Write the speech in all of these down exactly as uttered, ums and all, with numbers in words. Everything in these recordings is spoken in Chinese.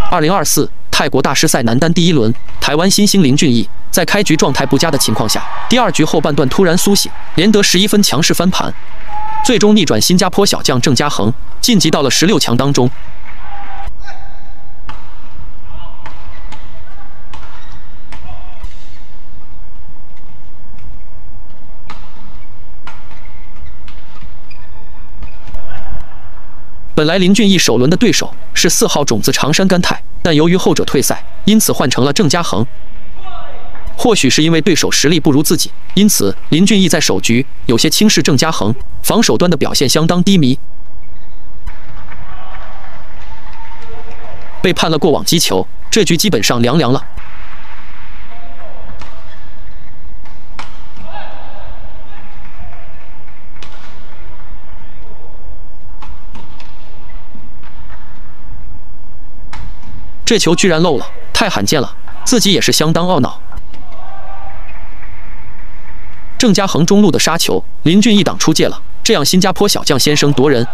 二零二四泰国大师赛男单第一轮，台湾新星林俊逸在开局状态不佳的情况下，第二局后半段突然苏醒，连得十一分，强势翻盘，最终逆转新加坡小将郑家恒，晋级到了十六强当中。 本来林俊逸首轮的对手是四号种子长山干泰，但由于后者退赛，因此换成了郑家恒。或许是因为对手实力不如自己，因此林俊逸在首局有些轻视郑家恒，防守端的表现相当低迷，被判了过网击球，这局基本上凉凉了。 这球居然漏了，太罕见了，自己也是相当懊恼。郑家恒中路的杀球，林俊逸挡出界了，这样新加坡小将先声夺人。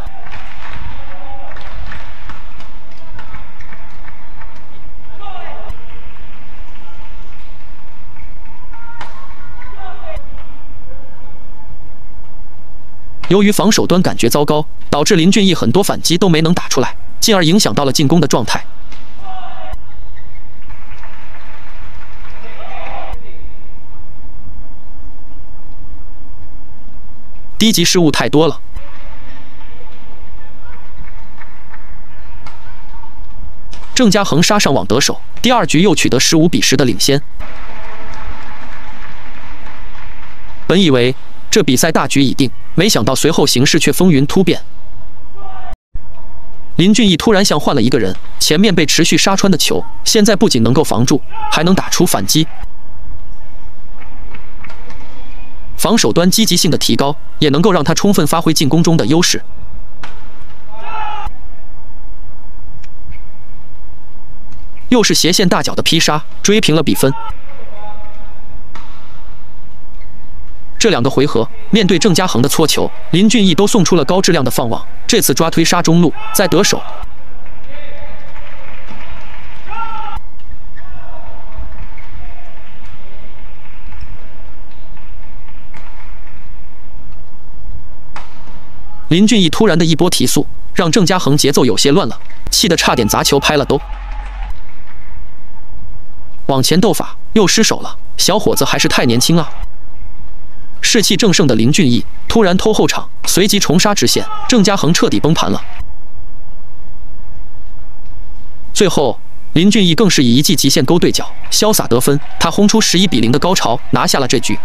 由于防守端感觉糟糕，导致林俊逸很多反击都没能打出来，进而影响到了进攻的状态。 低级失误太多了，郑家恒杀上网得手，第二局又取得十五比十的领先。本以为这比赛大局已定，没想到随后形势却风云突变。林俊逸突然像换了一个人，前面被持续杀穿的球，现在不仅能够防住，还能打出反击。 防守端积极性的提高，也能够让他充分发挥进攻中的优势。又是斜线大脚的劈杀，追平了比分。这两个回合，面对郑家恒的搓球，林俊逸都送出了高质量的放网。这次抓推杀中路，再得手。 林俊逸突然的一波提速，让郑家恒节奏有些乱了，气得差点砸球拍了都。往前斗法又失手了，小伙子还是太年轻啊！士气正盛的林俊逸突然偷后场，随即重杀直线，郑家恒彻底崩盘了。最后，林俊逸更是以一记极限勾对角，潇洒得分，他轰出十一比零的高潮，拿下了这局。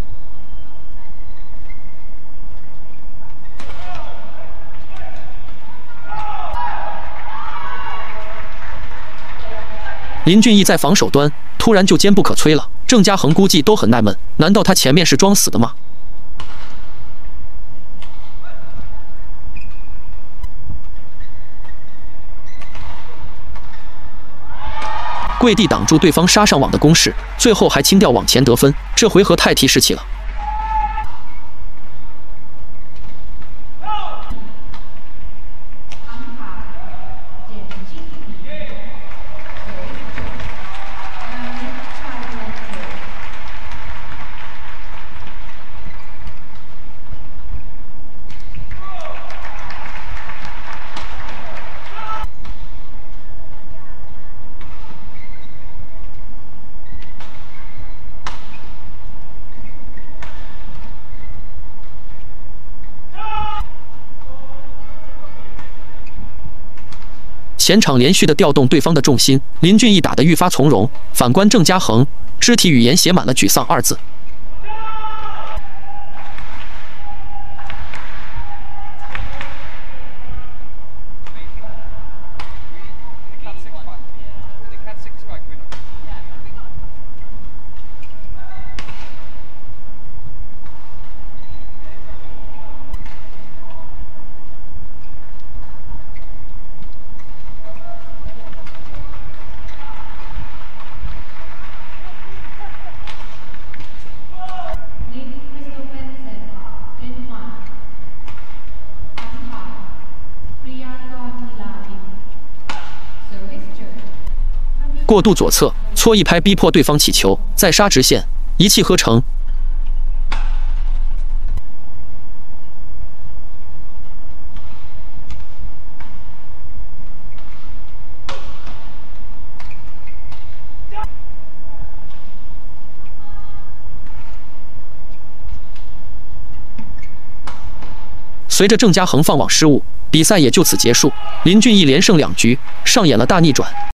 林俊逸在防守端突然就坚不可摧了，郑家恒估计都很纳闷，难道他前面是装死的吗？跪地挡住对方杀上网的攻势，最后还轻调往前得分，这回合太提士气了。 前场连续的调动对方的重心，林俊逸打得愈发从容。反观郑家恒，肢体语言写满了沮丧二字。 过渡左侧，搓一拍逼迫对方起球，再杀直线，一气呵成。随着郑家恒放网失误，比赛也就此结束。林俊逸连胜两局，上演了大逆转。